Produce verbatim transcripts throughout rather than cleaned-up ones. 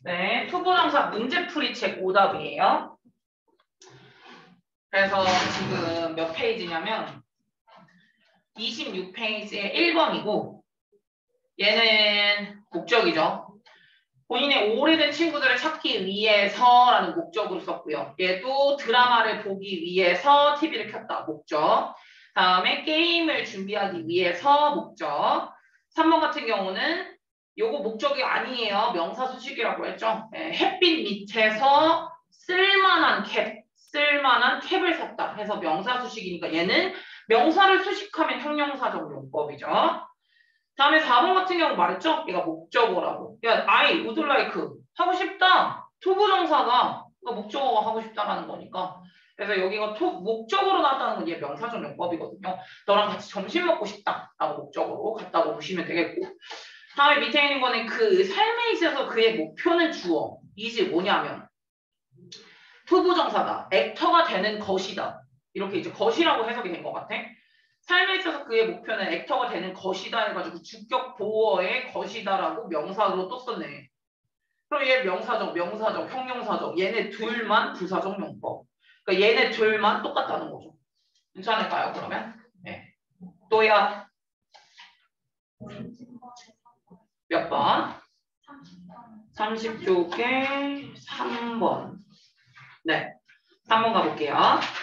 네, 투부정사 문제풀이 책 오답이에요. 그래서 지금 몇 페이지냐면 이십육 페이지의 일 번이고 얘는 목적이죠. 본인의 오래된 친구들을 찾기 위해서라는 목적으로 썼고요. 얘도 드라마를 보기 위해서 티비를 켰다. 목적. 다음에 게임을 준비하기 위해서 목적. 삼 번 같은 경우는 요거 목적이 아니에요. 명사 수식이라고 했죠. 네, 햇빛 밑에서 쓸만한 캡, 쓸만한 캡을 샀다 해서 명사 수식이니까 얘는 명사를 수식하면 형용사적 용법이죠. 다음에 사 번 같은 경우 말했죠? 얘가 목적어라고. 야, I would like 하고 싶다. 투부정사가 목적어가 하고 싶다라는 거니까. 그래서 여기가 토, 목적으로 나왔다는 건 얘 명사적 용법이거든요. 너랑 같이 점심 먹고 싶다 라고 목적으로 갔다고 보시면 되겠고. 다음에 밑에 있는 거는 그 삶에 있어서 그의 목표는 주어. 이제 뭐냐면 투부정사다. 액터가 되는 것이다. 이렇게 이제 것이라고 해석이 된 것 같아. 삶에 있어서 그의 목표는 액터가 되는 것이다 해가지고 주격 보어의 것이다라고 명사로 또 썼네. 그럼 얘 명사적, 명사적, 형용사적 얘네 둘만 부사적 용법. 그러니까 얘네 둘만 똑같다는 거죠. 괜찮을까요? 그러면? 네. 또야 몇 번? 삼십 쪽에 삼 번. 네. 삼 번 가볼게요.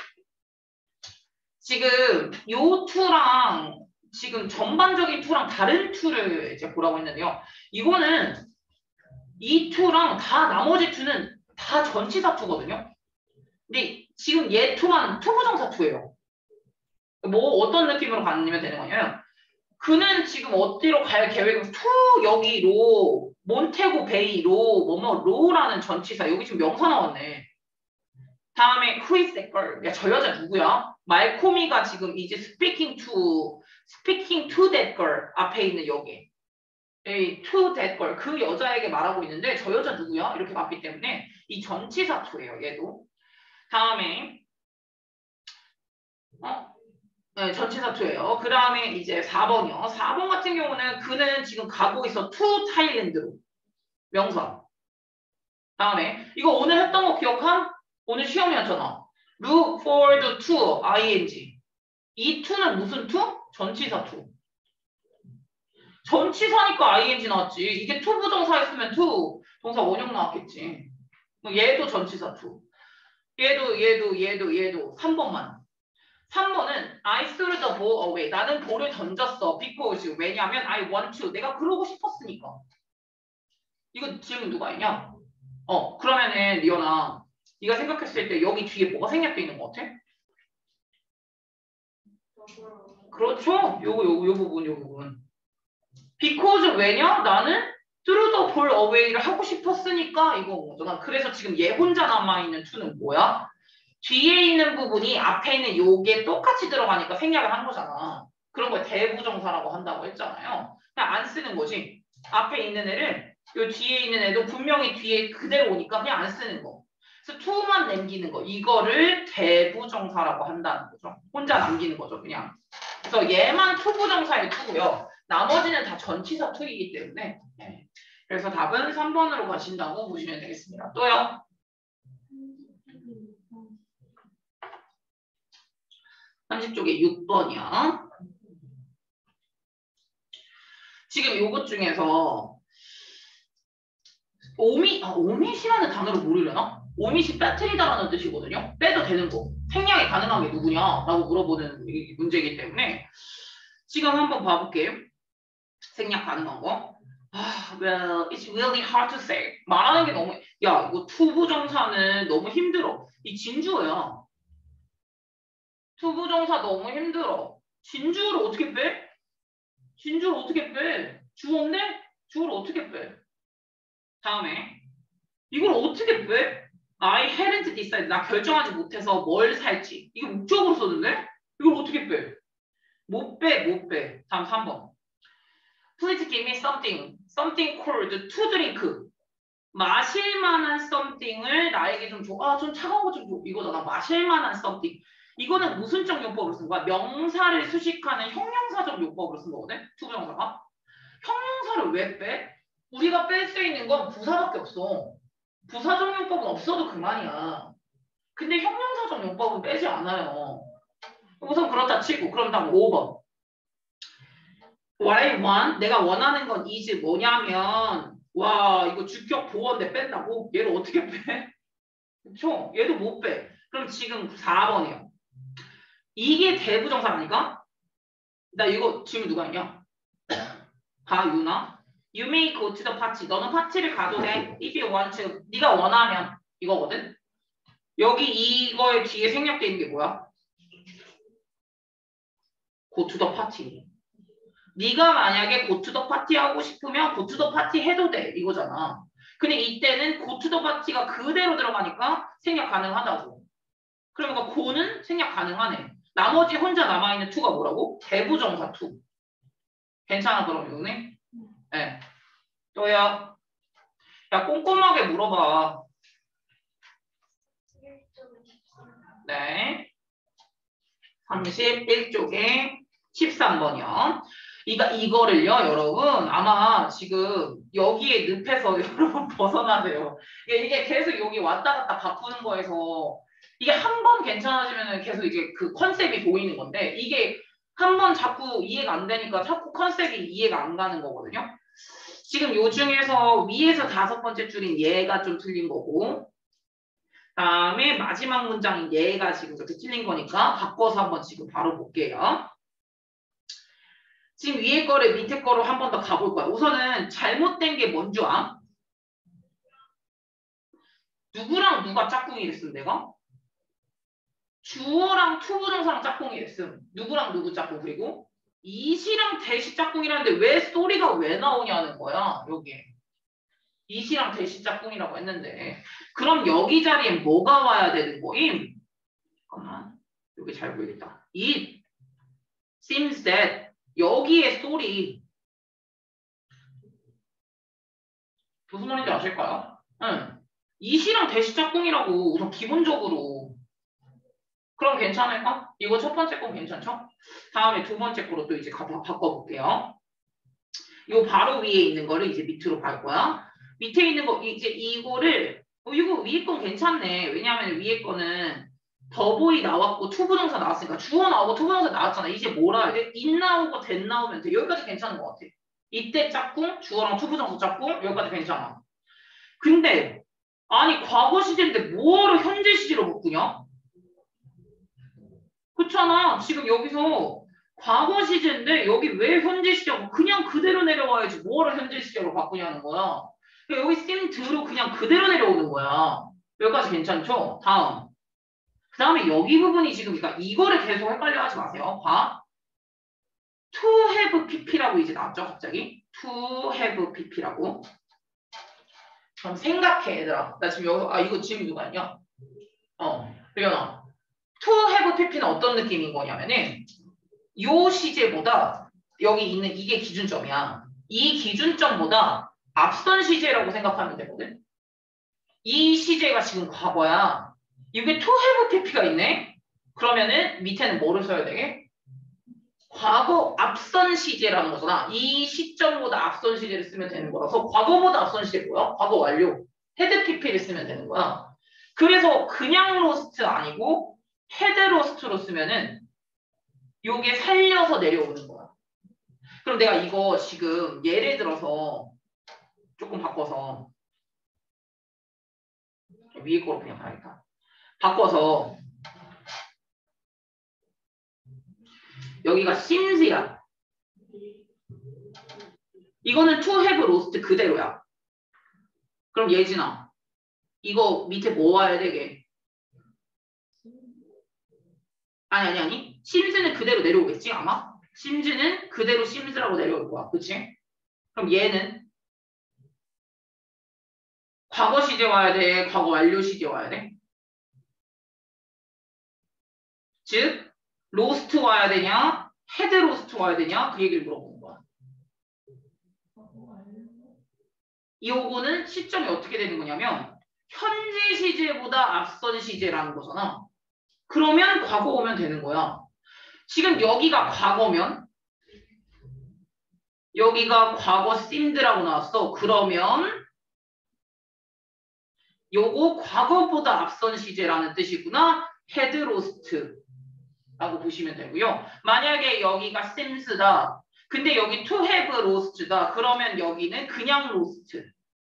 지금 요 투랑 지금 전반적인 투랑 다른 투를 이제 보라고 했는데요. 이거는 이 투랑 다 나머지 투는 다 전치사 투거든요. 근데 지금 얘 투만 투부정사 투예요. 뭐 어떤 느낌으로 가면 되는 거냐면 그는 지금 어디로 갈 계획은 투 여기로 몬테고 베이로 뭐뭐 로라는 전치사 여기 지금 명사 나왔네. 다음에 who is that girl? 야, 저 여자 누구야? 말코미가 지금 이제 speaking to speaking to that girl 앞에 있는 여기 이 to that girl 그 여자에게 말하고 있는데 저 여자 누구야? 이렇게 봤기 때문에 이 전치사 투예요. 얘도. 다음에 어? 네, 전치사 투예요. 그 다음에 이제 사 번이요. 사 번 같은 경우는 그는 지금 가고 있어 to 타일랜드로 명사. 다음에 이거 오늘 했던 거 기억함? 오늘 시험이었잖아. Look for the to, ing. 이 to는 무슨 to? 전치사 to. 전치사니까 ing 나왔지. 이게 to 부정사였으면 to, 동사 원형 나왔겠지. 얘도 전치사 to. 얘도, 얘도, 얘도, 얘도. 삼 번만. 삼 번은 I threw the ball away. 나는 볼을 던졌어. because. 왜냐면 I want to. 내가 그러고 싶었으니까. 이거 질문 누가 했냐? 어, 그러면은 리언아. 네가 생각했을 때 여기 뒤에 뭐가 생략돼 있는 것 같아? 그렇죠. 요거 요거 요 부분 요 부분. because 왜냐? 나는 through the ball away를 하고 싶었으니까 이거 거잖아. 그래서 지금 얘 혼자 남아있는 to는 뭐야? 뒤에 있는 부분이 앞에 있는 요게 똑같이 들어가니까 생략을 한 거잖아. 그런 걸 대부정사라고 한다고 했잖아요. 그냥 안 쓰는 거지. 앞에 있는 애를 요 뒤에 있는 애도 분명히 뒤에 그대로 오니까 그냥 안 쓰는 거. 그래서 to만 남기는 거. 이거를 대부정사라고 한다는 거죠. 혼자 남기는 거죠. 그냥. 그래서 얘만 투부정사의 투고요. 나머지는 다 전치사 투이기 때문에. 네. 그래서 답은 삼 번으로 가신다고 보시면 되겠습니다. 또요. 삼십 쪽에 육 번이야. 지금 요것 중에서 오미, 아, 오밋이라는 단어를 모르려나? 오밋이 빼트리다라는 뜻이거든요. 빼도 되는 거. 생략이 가능한 게 누구냐? 라고 물어보는 문제이기 때문에 지금 한번 봐볼게요. 생략 가능한 거. 아, well, it's really hard to say. 말하는 게 너무, 야, 이거 투부정사는 너무 힘들어. 이 진주어야. 투부정사 너무 힘들어. 진주를 어떻게 빼? 진주를 어떻게 빼? 주어인데? 주어를 어떻게 빼? 다음에 이걸 어떻게 빼? I hadn't decided. 나 결정하지 못해서 뭘 살지. 이게 목적으로 썼는데? 이걸 어떻게 빼? 못 빼, 못 빼. 다음 삼 번. Please give me something. Something cold to drink. 마실 만한 something을 나에게 좀 줘. 아, 좀 차가운 거 좀 줘. 이거잖아. 마실 만한 something. 이거는 무슨적 용법으로 쓴 거야? 명사를 수식하는 형용사적 용법으로 쓴 거거든? 투부정사가. 형용사를 왜 빼? 우리가 뺄 수 있는 건 부사밖에 없어. 부사적 용법은 없어도 그만이야. 근데 형용사적 용법은 빼지 않아요. 우선 그렇다 치고 그럼 다음 오 번. What I want, 내가 원하는 건 is 뭐냐면 와 이거 주격 보어인데 뺀다고? 얘를 어떻게 빼? 그쵸? 얘도 못 빼. 그럼 지금 사 번이에요. 이게 대부정사 아니까? 나 이거 질문 누가 했냐? 다유나? You may go to the party. 너는 파티를 가도 돼. If you want to. 네가 원하면 이거거든. 여기 이거의 뒤에 생략되어 있는 게 뭐야? go to the party. 네가 만약에 go to the party 하고 싶으면 go to the party 해도 돼. 이거잖아. 근데 이때는 go to the party가 그대로 들어가니까 생략 가능하다고. 그러니까 go는 생략 가능하네. 나머지 혼자 남아있는 to가 뭐라고? 대부정사 to. 괜찮아 그럼 이거네? 네. 또야. 야 꼼꼼하게 물어봐. 네. 삼십일 쪽에 십삼 번이요. 이가 이거를요, 여러분 아마 지금 여기에 늪에서 여러분 벗어나세요. 이게, 이게 계속 여기 왔다 갔다 바꾸는 거에서 이게 한 번 괜찮아지면 계속 이제 그 컨셉이 보이는 건데 이게 한 번 자꾸 이해가 안 되니까 자꾸 컨셉이 이해가 안 가는 거거든요. 지금 요 중에서 위에서 다섯 번째 줄인 얘가 좀 틀린 거고 다음에 마지막 문장인 얘가 지금 이렇게 틀린 거니까 바꿔서 한번 지금 바로 볼게요. 지금 위에 거를 밑에 거로 한 번 더 가볼 거야. 우선은 잘못된 게 뭔 줄 아? 누구랑 누가 짝꿍이 됐음 내가? 주어랑 투부정사랑 짝꿍이 됐음. 누구랑 누구 짝꿍 그리고 이시랑 대시 짝꿍이라는데 왜 소리가 왜 나오냐는 거야. 여기에. 이시랑 대시 짝꿍이라고 했는데 그럼 여기 자리에 뭐가 와야 되는 거임? 잠깐만. 여기 잘 보이겠다. It seems that 여기에 소리 무슨 말인지 아실까요? 응. 이시랑 대시 짝꿍이라고 우선 기본적으로 그럼 괜찮을까? 이거 첫 번째 건 괜찮죠? 다음에 두 번째 거로 또 이제 가, 바꿔볼게요. 요 바로 위에 있는 거를 이제 밑으로 갈 거야. 밑에 있는 거 이제 이거를 어, 이거 위에 건 괜찮네. 왜냐하면 위에 거는 더보이 나왔고 투부정사 나왔으니까 주어 나오고 투부정사 나왔잖아. 이제 뭐라 해야 돼? 인 나오고 된 나오면 돼. 여기까지 괜찮은 것 같아. 이때 짝꿍, 주어랑 투부정사 짝꿍 여기까지 괜찮아. 근데 아니 과거 시제인데 뭐하러 현재 시제로 바꾸냐? 그렇잖아. 지금 여기서 과거 시제인데 여기 왜 현재 시제고 그냥 그대로 내려와야지 뭐하러 현재 시제로 바꾸냐는 거야. 여기 쌤드로 그냥 그대로 내려오는 거야. 여기까지 괜찮죠? 다음. 그 다음에 여기 부분이 지금 그러니까 이거를 계속 헷갈려 하지 마세요. 봐. to have pp라고 이제 나왔죠 갑자기. to have pp라고. 그럼 생각해 얘들아. 나 지금 여기서 아 이거 지금 누가 했냐? 어. 그려놔. to have pp는 어떤 느낌인 거냐면은 요 시제보다 여기 있는 이게 기준점이야. 이 기준점보다 앞선 시제라고 생각하면 되거든. 이 시제가 지금 과거야. 이게 to have pp가 있네. 그러면은 밑에는 뭐를 써야 되게? 과거 앞선 시제라는 거잖아. 이 시점보다 앞선 시제를 쓰면 되는 거라서 과거보다 앞선 시제 뭐야? 과거 완료. 헤드 pp를 쓰면 되는 거야. 그래서 그냥 로스트 아니고 헤드 로스트로 쓰면은 요게 살려서 내려오는 거야. 그럼 내가 이거 지금 예를 들어서 조금 바꿔서 위에 거로 그냥 가야겠다. 바꿔서 여기가 심스야. 이거는 to have lost 그대로야. 그럼 예진아 이거 밑에 뭐 와야 되게? 아니 아니 아니 심스는 그대로 내려오겠지 아마? 심즈는 그대로 심즈라고 내려올 거야. 그치? 그럼 얘는 과거 시제 와야 돼? 과거 완료 시제 와야 돼? 즉 로스트 와야 되냐? 헤드 로스트 와야 되냐? 그 얘기를 물어보는 거야. 요거는 시점이 어떻게 되는 거냐면 현재 시제보다 앞선 시제라는 거잖아. 그러면 과거 오면 되는 거야. 지금 여기가 과거면 여기가 과거 seemed라고 나왔어. 그러면 요거 과거보다 앞선 시제라는 뜻이구나. had lost라고 보시면 되고요. 만약에 여기가 seems다. 근데 여기 to have lost다. 그러면 여기는 그냥 lost.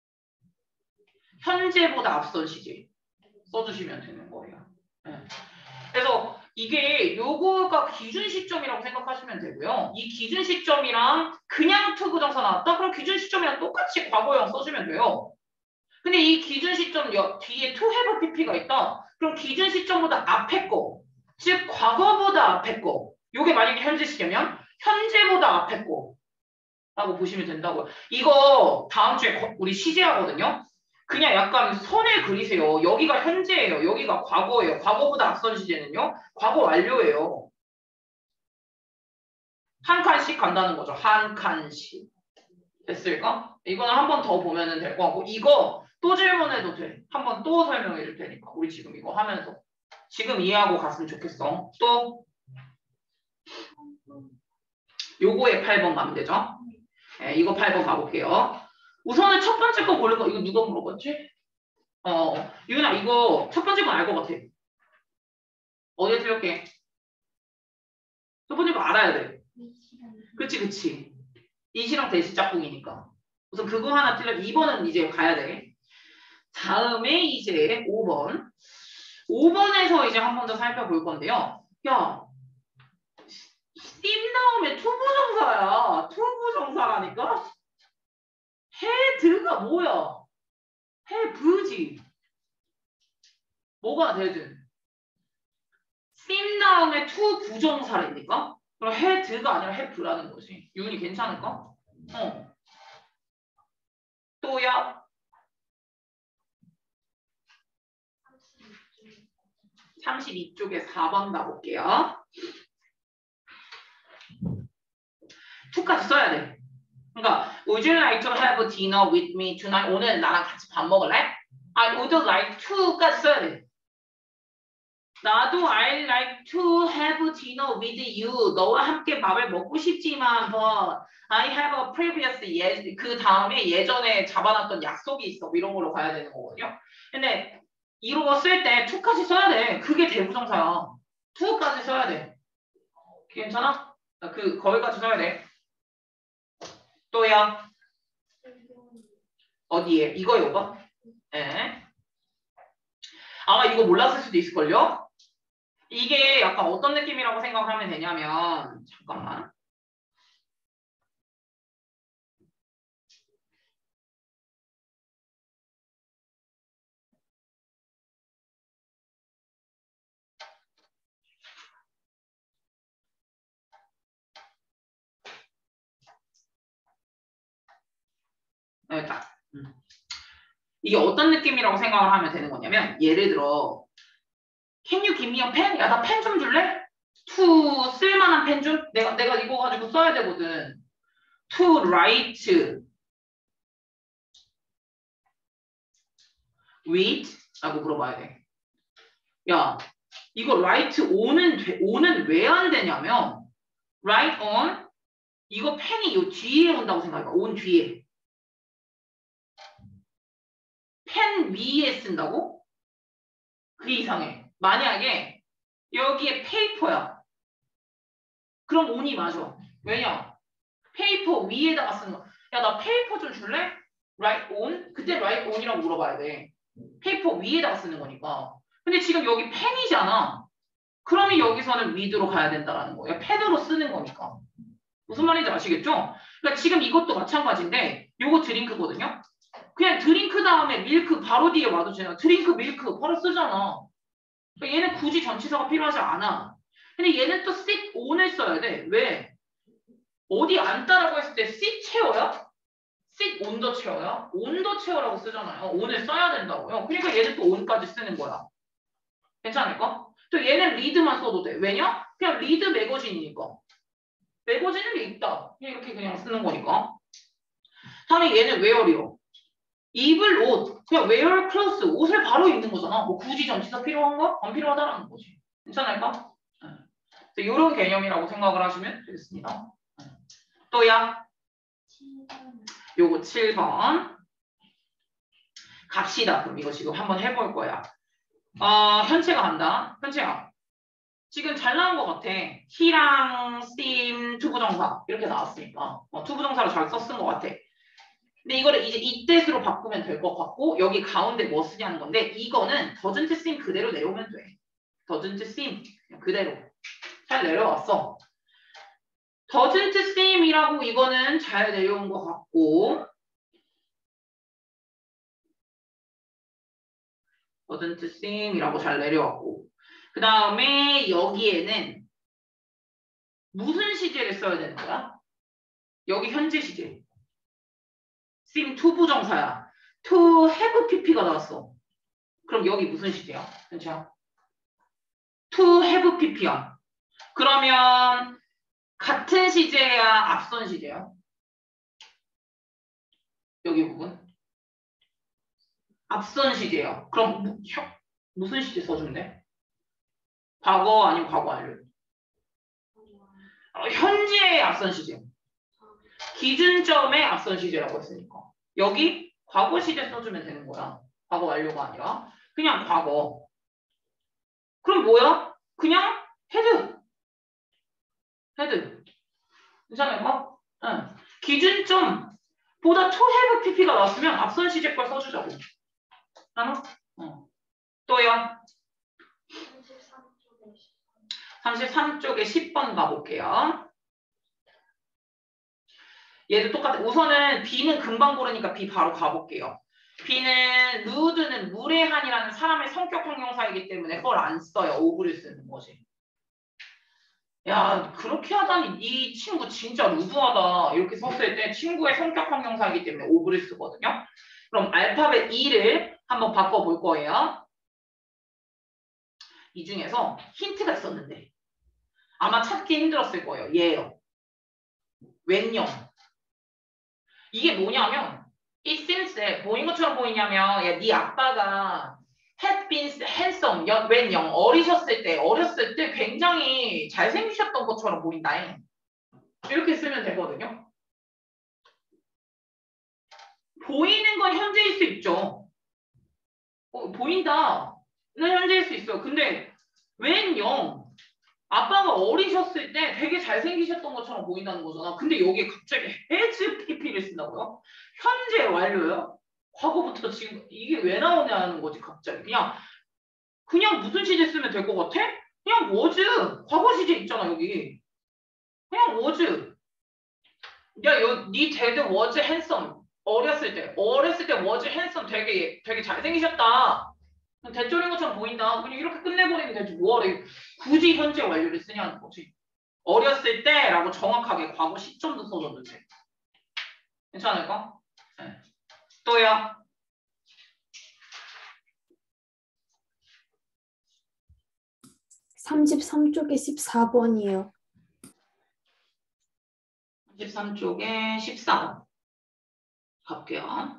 현재보다 앞선 시제 써주시면 되는 거예요. 네. 그래서 이게 요거가 기준 시점이라고 생각하시면 되고요. 이 기준 시점이랑 그냥 to 부정사 나왔다? 그럼 기준 시점이랑 똑같이 과거형 써주면 돼요. 근데 이 기준 시점 여, 뒤에 to have pp가 있다? 그럼 기준 시점보다 앞에 거, 즉 과거보다 앞에 거, 요게 만약에 현재 시제면 현재보다 앞에 거 라고 보시면 된다고요. 이거 다음 주에 우리 시제하거든요. 그냥 약간 선을 그리세요. 여기가 현재예요. 여기가 과거예요. 과거보다 앞선 시제는요. 과거 완료예요. 한 칸씩 간다는 거죠. 한 칸씩. 됐을까? 이거는 한 번 더 보면 될 것 같고 이거 또 질문해도 돼. 한 번 또 설명해 줄 테니까. 우리 지금 이거 하면서. 지금 이해하고 갔으면 좋겠어. 또 요거에 팔 번 가면 되죠. 네, 이거 팔 번 가볼게요. 우선은 첫 번째 거 고를 거 이거 누가 물어봤지? 어, 유은아 이거 첫 번째 건 알 것 같아. 어디에 틀렸게? 첫 번째 거 알아야 돼. 그치 그치. 이시랑 대시 짝꿍이니까. 우선 그거 하나 틀려. 이 번은 이제 가야 돼. 다음에 이제 오 번. 오 번에서 이제 한 번 더 살펴볼 건데요. 야, 쌤 나오면 투부정사야. 투부정사라니까? 헤드가 뭐야? 헤브지. 뭐가 되든. 쌤 다음에 투 부정사라니까? 그럼 헤드가 아니라 헤브라는 거지. 윤이 괜찮을까? 어. 또야? 삼십이 쪽에 사 번 가볼게요. 투까지 써야 돼. 그러니까 would you like to have dinner with me tonight? 오늘 나랑 같이 밥 먹을래? I would like to까지 써야 돼. 나도 I like to have dinner with you. 너와 함께 밥을 먹고 싶지만 but I have a previous 예, 그 다음에 예전에 잡아놨던 약속이 있어. 이런 걸로 가야 되는 거거든요. 근데 이런 쓸 때 to까지 써야 돼. 그게 대부정사야. to까지 써야 돼. 괜찮아? 그 거기까지 써야 돼. 또야. 어디에? 이거 요거? 네. 아마 이거 몰랐을 수도 있을걸요? 이게 약간 어떤 느낌이라고 생각하면 되냐면 잠깐만. 여기 딱. 음. 이게 어떤 느낌이라고 생각을 하면 되는 거냐면 예를 들어 Can you give me a pen? 야, 나 펜 좀 줄래? to 쓸만한 펜 좀? 내가 내가 이거 가지고 써야 되거든. to write with 라고 물어봐야 돼. 야, 이거 write on은 돼, on은 왜 안 되냐면 write on 이거 펜이 요 뒤에 온다고 생각해봐. on 뒤에. 펜 위에 쓴다고? 그게 이상해. 만약에 여기에 페이퍼야. 그럼 on이 맞아. 왜냐? 페이퍼 위에다가 쓰는 거. 야, 나 페이퍼 좀 줄래? write on? 그때 write on이라고 물어봐야 돼. 페이퍼 위에다가 쓰는 거니까. 근데 지금 여기 펜이잖아. 그러면 여기서는 with로 가야 된다라는 거야. 펜으로 쓰는 거니까. 무슨 말인지 아시겠죠? 그러니까 지금 이것도 마찬가지인데 요거 드링크거든요. 그냥 드링크 다음에 밀크 바로 뒤에 와도 되잖아. 드링크 밀크 바로 쓰잖아. 그러니까 얘는 굳이 전치사가 필요하지 않아. 근데 얘는 또 sit on을 써야 돼. 왜? 어디 앉다라고 했을 때 sit 체어야? sit on the chair야? on the chair라고 쓰잖아요. on을 써야 된다고요. 그러니까 얘는 또 on까지 쓰는 거야. 괜찮을까? 또 얘는 read만 써도 돼. 왜냐? 그냥 read 매거진이니까. 매거진을 읽다. 그냥 이렇게 그냥 쓰는 거니까. 다음에 얘는 wear이요. 입을 옷. 그냥 wear clothes. 옷을 바로 입는 거잖아. 뭐 굳이 전치사 필요한가? 안 필요하다라는 거지. 괜찮을까? 네. 이런 개념이라고 생각을 하시면 되겠습니다. 네. 또야. 요거 칠 번. 갑시다. 그럼 이거 지금 한번 해볼 거야. 어, 현채가 간다. 현채야. 지금 잘 나온 것 같아. he랑 sim 투부정사 이렇게 나왔으니까 어, 투부정사로 잘 썼은 것 같아. 근데 이거를 이제 이 뜻으로 바꾸면 될 것 같고 여기 가운데 뭐 쓰냐는 건데 이거는 doesn't seem 그대로 내려오면 돼. doesn't seem 그대로 잘 내려왔어. doesn't seem이라고 이거는 잘 내려온 것 같고 doesn't seem이라고 잘 내려왔고 그 다음에 여기에는 무슨 시제를 써야 되는 거야? 여기 현재 시제. seem to 부정사야. to have pp가 나왔어. 그럼 여기 무슨 시제야? 괜찮아? to have pp야. 그러면 같은 시제야? 앞선 시제야? 여기 부분? 앞선 시제야. 그럼 무, 혀, 무슨 시제 써주면 돼? 과거 아니면 과거 완료? 어, 현재의 앞선 시제. 기준점의 앞선 시제라고 했으니까. 여기 과거 시제 써주면 되는 거야. 과거 완료가 아니라. 그냥 과거. 그럼 뭐야? 그냥 헤드. 헤드. 괜찮을까? 응. 기준점보다 to have pp가 나왔으면 앞선 시제 걸 써주자고. 하나? 어. 또요? 삼십삼 쪽에 십 번 가볼게요. 얘도 똑같아. 우선은 B는 금방 고르니까 B 바로 가볼게요. B는 루드는 무례한이라는 사람의 성격 형용사이기 때문에 그걸 안 써요. 오브를 쓰는 거지. 야, 그렇게 하다니 이 친구 진짜 루드하다. 이렇게 썼을 때 친구의 성격 형용사이기 때문에 오브를 쓰거든요. 그럼 알파벳 E를 한번 바꿔볼 거예요. 이 중에서 힌트가 있었는데 아마 찾기 힘들었을 거예요. 얘예요. 웬형. 이게 뭐냐면 it seems that 보인 것처럼 보이냐면 야, 네 아빠가 had been handsome, 웬형 어리셨을 때 어렸을 때 굉장히 잘생기셨던 것처럼 보인다. 이렇게 쓰면 되거든요. 보이는 건 현재일 수 있죠. 어, 보인다. 는 현재일 수 있어요. 근데 웬형 아빠가 어리셨을 때 되게 잘생기셨던 것처럼 보인다는 거잖아. 근데 여기에 갑자기 has pp를 쓴다고요? 현재 완료요? 과거부터 지금 이게 왜 나오냐는 거지 갑자기. 그냥 그냥 무슨 시제 쓰면 될 것 같아? 그냥 was. 과거 시제 있잖아 여기. 그냥 was. 야, 여, 네 dad was handsome. 어렸을 때. 어렸을 때 was handsome. 되게 되게 잘생기셨다. 대졸인 것처럼 보인다. 그냥 이렇게 끝내버리면 되지. 뭐하래. 굳이 현재 완료를 쓰냐는 거지. 어렸을 때라고 정확하게 과거 시점도 써줘도 돼. 괜찮을까? 네. 또요. 삼십삼 쪽에 십사 번이요. 삼십삼 쪽에 십사 번. 갈게요.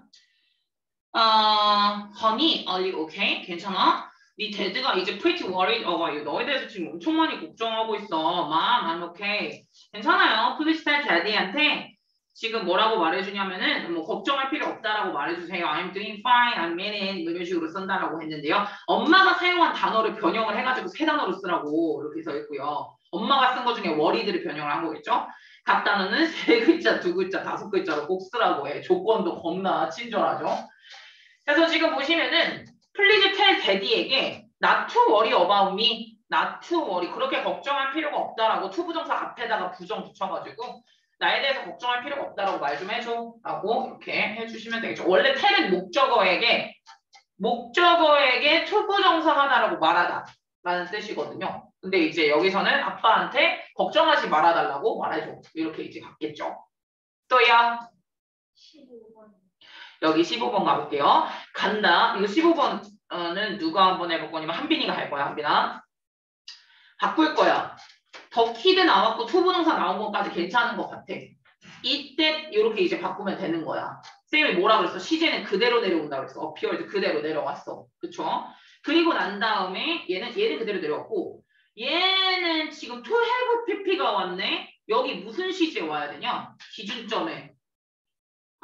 어, honey, are you okay? 괜찮아? 네 데드가 이제 pretty worried about you. 너에 대해서 지금 엄청 많이 걱정하고 있어. Mom, I'm okay. 괜찮아요. Please tell daddy한테 지금 뭐라고 말해주냐면은 뭐 걱정할 필요 없다라고 말해주세요. I'm doing fine, I'm meaning 이런 식으로 쓴다라고 했는데요. 엄마가 사용한 단어를 변형을 해가지고 세 단어로 쓰라고 이렇게 써 있고요. 엄마가 쓴 거 중에 worried를 변형을 한 거겠죠. 각 단어는 세 글자, 두 글자, 다섯 글자로 꼭 쓰라고 해. 조건도 겁나 친절하죠. 그래서 지금 보시면은 Please tell daddy에게 not to worry about me, not to worry 그렇게 걱정할 필요가 없다라고 to 부정사 앞에다가 부정 붙여가지고 나에 대해서 걱정할 필요가 없다라고 말 좀 해줘 라고 이렇게 해주시면 되겠죠. 원래 tell은 목적어에게 목적어에게 to 부정사 하나라고 말하다 라는 뜻이거든요. 근데 이제 여기서는 아빠한테 걱정하지 말아달라고 말해줘 이렇게 이제 갔겠죠. 또야 십오 번. 여기 십오 번 가볼게요. 간다. 이거 십오 번은 누가 한번 해볼 거냐면 한빈이가 할 거야. 한빈아. 바꿀 거야. 더 키드 나왔고 투부정사 나온 것까지 괜찮은 것 같아. 이때 이렇게 이제 바꾸면 되는 거야. 쌤이 뭐라 그랬어? 시제는 그대로 내려온다 그랬어. 어피어드 그대로 내려왔어. 그쵸? 그리고 난 다음에 얘는 얘는 그대로 내려왔고 얘는 지금 to have pp가 왔네. 여기 무슨 시제 와야 되냐? 기준점에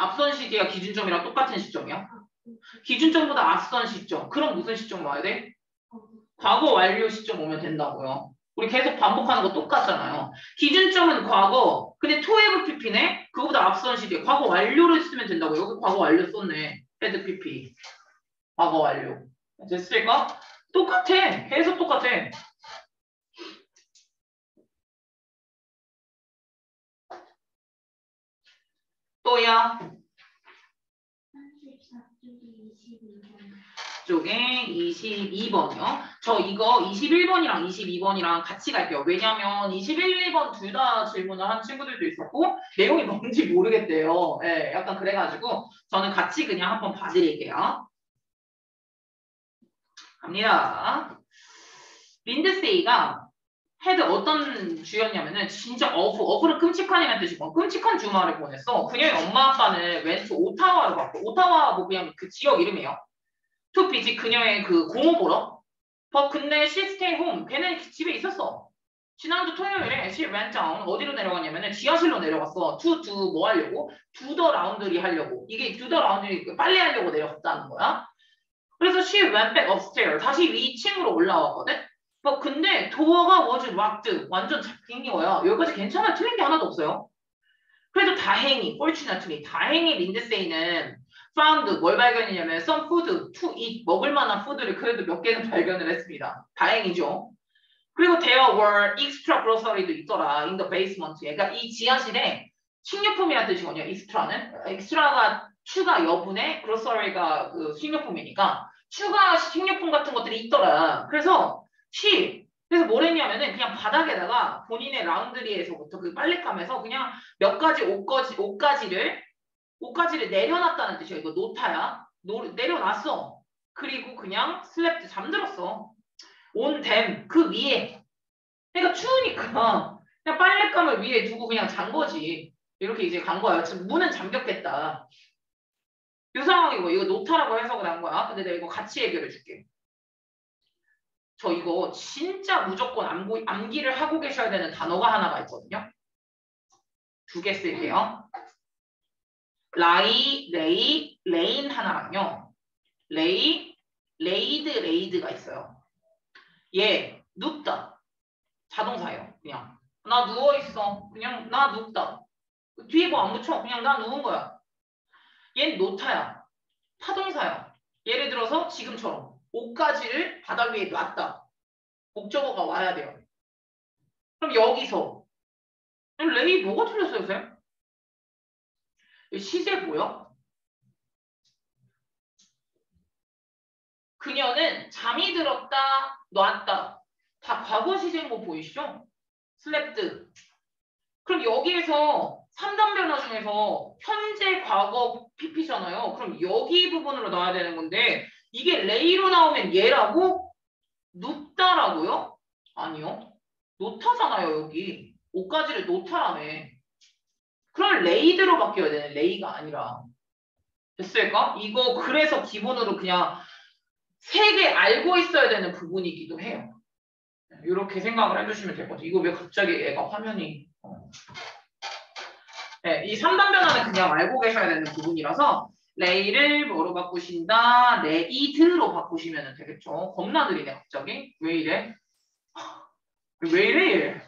앞선 시기가 기준점이랑 똑같은 시점이야. 기준점보다 앞선 시점. 그럼 무슨 시점 와야 돼? 과거 완료 시점 오면 된다고요. 우리 계속 반복하는 거 똑같잖아요. 기준점은 과거. 근데 to have pp네? 그거보다 앞선 시기. 과거 완료를 쓰면 된다고. 여기 과거 완료 썼네. had pp. 과거 완료. 됐을까? 똑같아. 계속 똑같아. 또야. 쪽에 이십이 번이요. 저 이거 이십일 번이랑 이십이 번이랑 같이 갈게요. 왜냐면 이십일, 이 번 둘 다 질문을 한 친구들도 있었고 내용이 뭔지 모르겠대요. 예, 약간 그래가지고 저는 같이 그냥 한번 봐드릴게요. 갑니다. 린드세이가 헤드 어떤 주였냐면은 진짜 어프, 어프는 끔찍한이라는 뜻이고 끔찍한 주말을 보냈어. 그녀의 엄마 아빠는 왼쪽 오타와로 갔고 오타와 뭐 그냥 그 지역 이름이에요. 투피지 그녀의 그 고모 보러. 어 근데 she stay home. 걔는 집에 있었어. 지난주 토요일에 she went down. 어디로 내려갔냐면은 지하실로 내려갔어. to do 뭐 하려고? do the laundry 하려고. 이게 do the laundry 빨래 하려고 내려갔다는 거야. 그래서 she went back upstairs. 다시 위 층으로 올라왔거든. 뭐 근데 도어가 was locked. 완전 잡힌 거야. 여기까지 괜찮아. 틀린 게 하나도 없어요. 그래도 다행히, fortunately, 다행히 린드세이는 found 뭘 발견했냐면 some food to eat 먹을 만한 푸드를 그래도 몇 개는 발견을 했습니다. 다행이죠. 그리고 there were extra grocery도 있더라. in the basement. 그러니까 이 지하실에 식료품이라는 뜻이거든요. extra는 extra가 추가 여분의 grocery가 그 식료품이니까 추가 식료품 같은 것들이 있더라. 그래서 she 그래서 뭘 했냐면은 그냥 바닥에다가 본인의 라운드리에서부터 그 빨랫감에서 그냥 몇 가지 옷가지, 옷가지를 옷가지를 내려놨다는 뜻이야. 이거 노타야. 노, 내려놨어. 그리고 그냥 슬랩트 잠들었어. 온 댐 그 위에. 그러니까 추우니까 그냥 빨랫감을 위에 두고 그냥 잔 거지. 이렇게 이제 간 거야. 지금 문은 잠겼겠다. 이 상황이고 이거 노타라고 해석을 한 거야. 근데 내가 이거 같이 해결해 줄게. 저 이거 진짜 무조건 암기, 암기를 하고 계셔야 되는 단어가 하나가 있거든요. 두 개 쓸게요. 라이, 레이, 레인 하나랑요. 레이, 레이드, 레이드가 있어요. 얘 눕다. 자동사예요. 그냥 나 누워있어. 그냥 나 눕다. 뒤에 뭐 안 붙여. 그냥 나 누운 거야. 얘는 노타야. 타동사야. 예를 들어서 지금처럼 옷가지를 바닥 위에 놨다. 목적어가 와야 돼요. 그럼 여기서 레이 뭐가 틀렸어요, 쌤? 시제 보여? 그녀는 잠이 들었다, 놨다. 다 과거 시제인 거 보이시죠? 슬랩드. 그럼 여기에서 삼 단 변화 중에서 현재 과거 피피잖아요. 그럼 여기 부분으로 나와야 되는 건데 이게 레이로 나오면 얘라고? 눕다라고요? 아니요. 노타잖아요, 여기. 옷가지를 노타라며. 그럼 레이드로 바뀌어야 되네, 레이가 아니라. 됐을까? 이거 그래서 기본으로 그냥 세 개 알고 있어야 되는 부분이기도 해요. 이렇게 생각을 해주시면 될 것 같아요. 이거 왜 갑자기 애가 화면이... 어. 네, 이 삼 단 변화는 그냥 알고 계셔야 되는 부분이라서 레이를 뭐로 바꾸신다? 레이드로 바꾸시면 되겠죠. 겁나 느리네, 갑자기. 왜 이래? 왜 이래?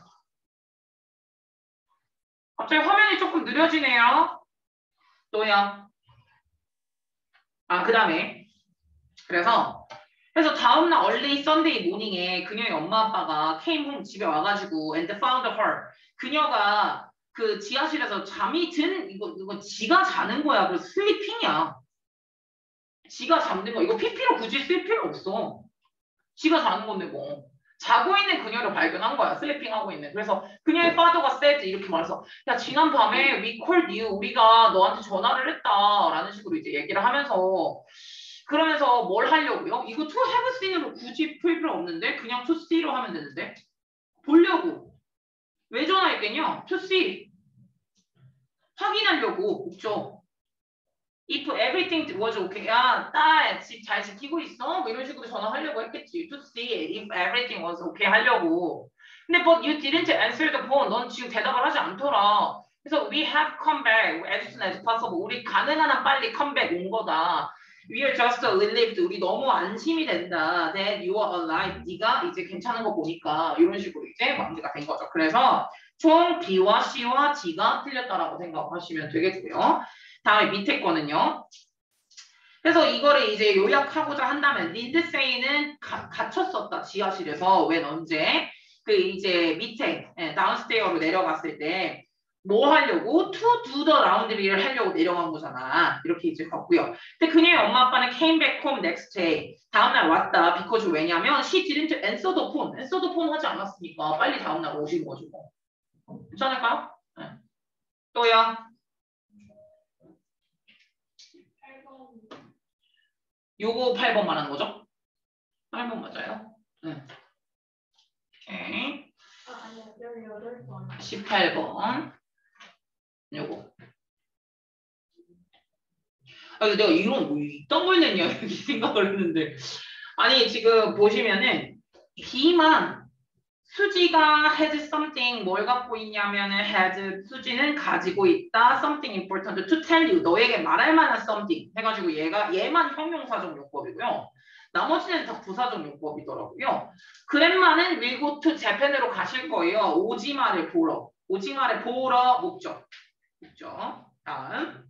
갑자기 화면이 조금 느려지네요. 또요. 아, 그 다음에 그래서 그래서 다음날 얼리 썬데이 모닝에 그녀의 엄마 아빠가 came home 집에 와가지고 and found her. 그녀가 그 지하실에서 잠이 든 이거 이거 지가 자는 거야. 그래서 슬리핑이야. 지가 잠든 거. 이거 피피로 굳이 쓸 필요 없어. 지가 자는 건데 뭐. 자고 있는 그녀를 발견한 거야. 슬리핑하고 있는. 그래서 그녀의 father가 said 이렇게 말해서 야 지난 밤에 we called you. 우리가 너한테 전화를 했다. 라는 식으로 이제 얘기를 하면서 그러면서 뭘 하려고요? 이거 to have seen으로 굳이 풀 필요 없는데 그냥 to see로 하면 되는데 보려고. 왜 전화했겠냐? to see. 확인하려고. 그쵸? If everything was okay. 야, 딸, 집 잘 지키고 있어? 뭐 이런 식으로 전화하려고 했겠지. To see if everything was okay 하려고. 근데 but you didn't answer the phone. 넌 지금 대답을 하지 않더라. 그래서 we have come back as soon as possible. 우리 가능한 한 빨리 컴백 온 거다. We are just relieved. 우리 너무 안심이 된다. That you are alive. 네가 이제 괜찮은 거 보니까 이런 식으로 이제 마무리가 된 거죠. 그래서 총 B와 C와 D가 틀렸다라고 생각하시면 되겠고요. 다음에 밑에 거는요. 그래서 이거를 이제 요약하고자 한다면 린드세이는 가, 갇혔었다. 지하실에서. 웬 언제? 그 이제 밑에 예, 다운스테어로 내려갔을 때 뭐 하려고? To do the laundry를 하려고 내려간 거잖아. 이렇게 이제 갔고요. 근데 그녀의 엄마 아빠는 came back home next day. 다음날 왔다. because 왜냐면 she didn't answer the phone. answer the phone 하지 않았으니까 빨리 다음날 오신 거죠. 뭐. 괜찮을까요? 네. 또요. 요거 팔 번 말하는 거죠? 팔 번 맞아요? 네. 오케이. 아, 아니야. 열여덟 번. 십팔 번. 요거. 아, 내가 이런 뭐 이딴 걸 냈냐 이렇게 생각을 했는데 아니 지금 보시면은 B만 수지가 has something 뭘 갖고 있냐면은 has 수지는 가지고 있다 something important to tell you 너에게 말할 만한 something 해가지고 얘가 얘만 형용사적 용법이고요. 나머지는 다 부사적 용법이더라고요. 그랜마는 will go to Japan으로 가실 거예요. 오지마를 보러. 오지마를 보러 목적. 목적. 다음.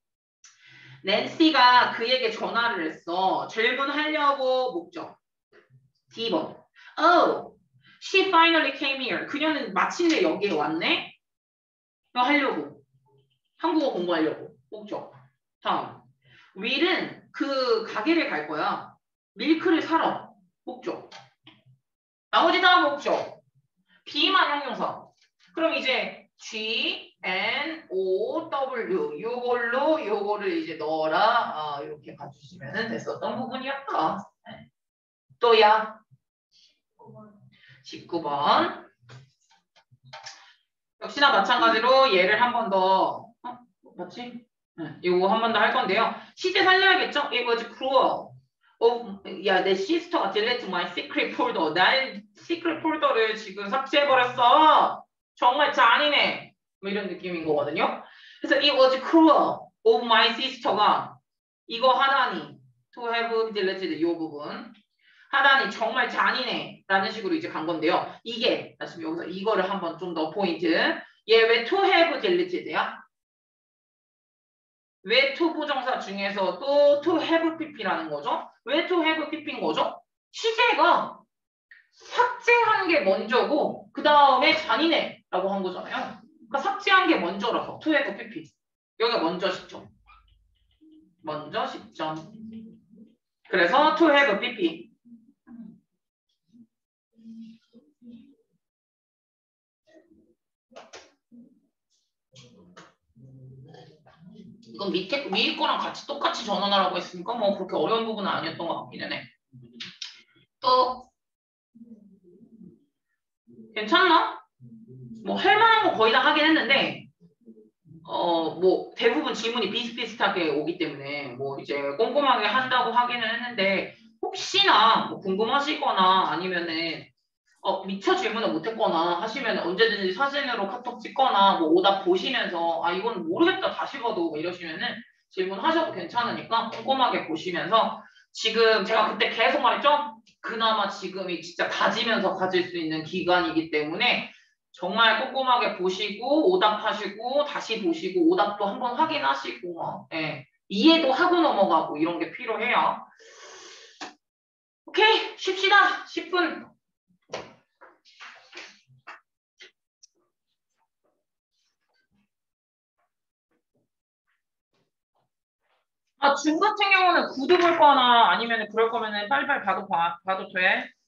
낸시가 그에게 전화를 했어. 질문하려고 목적. D번. Oh, she finally came here. 그녀는 마침내 여기에 왔네. 이거 하려고. 한국어 공부하려고. 목적. 다음. will은 그 가게를 갈 거야. 밀크를 사러. 목적. 나머지 다 목적. B만 형용사. 그럼 이제 G, N, O, W 요걸로 요거를 이제 넣어라. 아, 이렇게 가주시면 됐었던 부분이었다. 네. 또야. 십구 번. 역시나 마찬가지로 얘를 한 번 더. 어? 맞지? 네. 요거 한 번 더 할 건데요. 시제 살려야겠죠? It was cruel. 어, 야, 내 시스터가 delete my secret folder. 나의 secret 폴더를 지금 삭제해버렸어. 정말 잔인해. 뭐 이런 느낌인 거거든요. 그래서 it was cruel of my sister가 이거 하다니 to have deleted 이 부분 하다니 정말 잔인해 라는 식으로 이제 간 건데요. 이게 지금 여기서 이거를 한번 좀 더 포인트 얘 왜 to have deleted야? 왜 to 부정사 중에서 또 to have pp라는 거죠? 왜 to have pp인 거죠? 시제가 삭제한 게 먼저고 그 다음에 잔인해 라고 한 거잖아요. 그러니까 삭제한 게 먼저라서 to have pp 여기가 먼저 시점 먼저 시점 그래서 to have pp 이건 밑에 위에 거랑 같이 똑같이 전환하라고 했으니까 뭐 그렇게 어려운 부분은 아니었던 것 같기는 해. 또 괜찮나? 뭐 할만한 거 거의 다 하긴 했는데 어 뭐 대부분 질문이 비슷비슷하게 오기 때문에 뭐 이제 꼼꼼하게 한다고 하기는 했는데 혹시나 뭐 궁금하시거나 아니면은 어 미처 질문을 못했거나 하시면 언제든지 사진으로 카톡 찍거나 뭐 오답 보시면서 아 이건 모르겠다 다시 봐도 뭐 이러시면은 질문하셔도 괜찮으니까 꼼꼼하게 보시면서 지금 제가 그때 계속 말했죠? 그나마 지금이 진짜 다지면서 가질 수 있는 기간이기 때문에 정말 꼼꼼하게 보시고 오답하시고 다시 보시고 오답도 한번 확인하시고 예, 이해도 하고 넘어가고 이런 게 필요해요. 오케이 쉽시다. 십 분. 아, 줌 같은 경우는 구두 볼 거나 아니면 그럴 거면은 빨리빨리 봐도 봐, 봐도 돼.